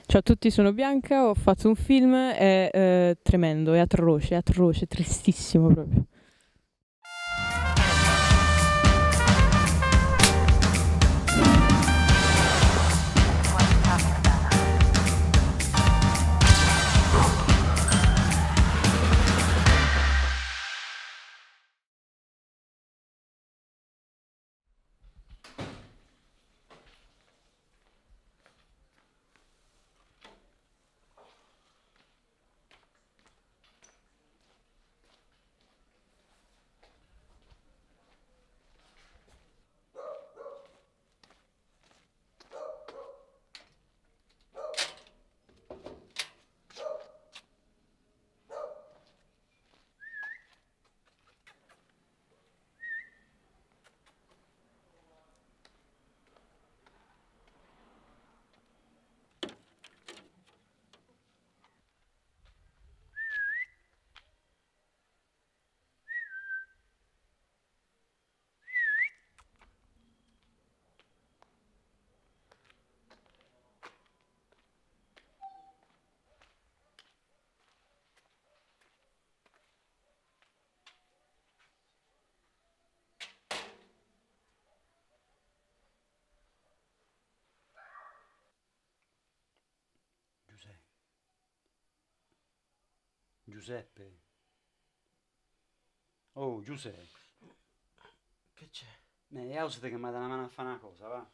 Ciao a tutti, sono Bianca, ho fatto un film, è tremendo, è atroce, tristissimo proprio. Giuseppe. Oh, Giuseppe. Che c'è? Ausite che mi dà una mano a fare una cosa, va?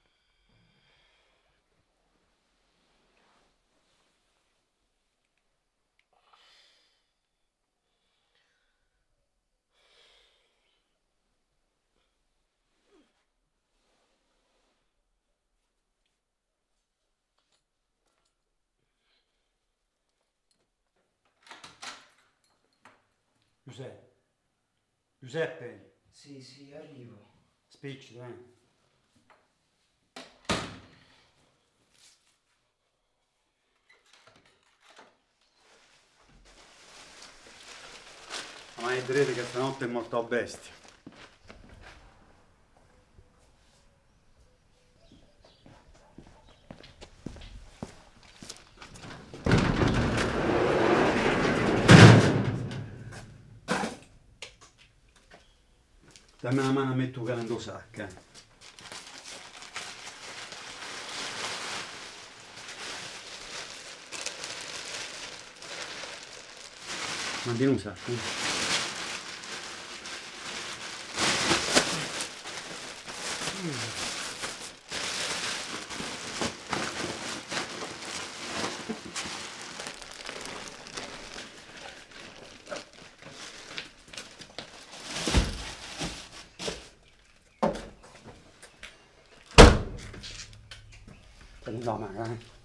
Giuseppe. Giuseppe. Sì, arrivo. Spicci, dai. Ma vedrete che stanotte è morto a bestia. Dammi una mano a me tu che non lo sacca. Mandino un sacco. Prendi la mano,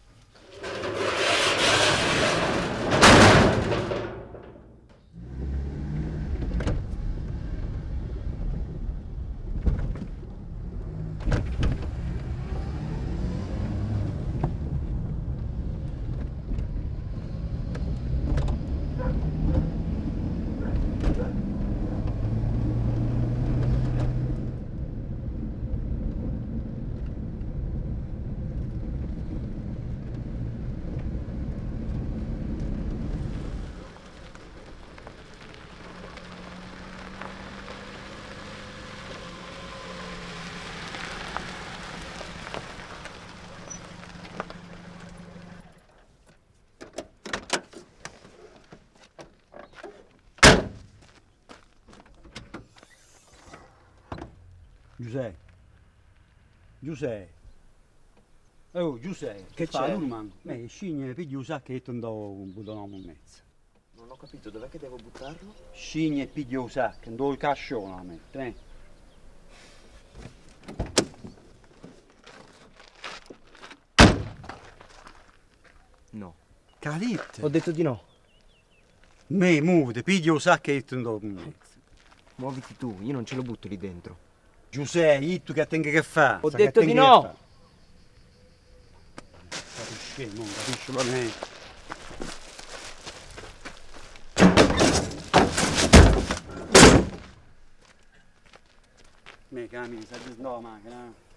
Giuseppe. Giuseppe. Oh, Giuseppe. Che c'è? Urman. Scigne, pigli un sacchetto e andò un budonomo in mezzo. Non ho capito, dov'è che devo buttarlo? Scigne e pigli un sacco, andò il cascione a mettere, No. Calette. Ho detto di no. Muovete, pigli un sacchetto e andò in mezzo. Muoviti tu, io non ce lo butto lì dentro. Giuseppe, tu che tenga che fa? Ho detto di no! Capisci, non capisci la me. Me camini, sai no, macchina.